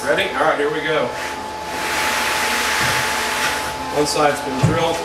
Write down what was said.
Ready? All right, here we go. One side's been drilled.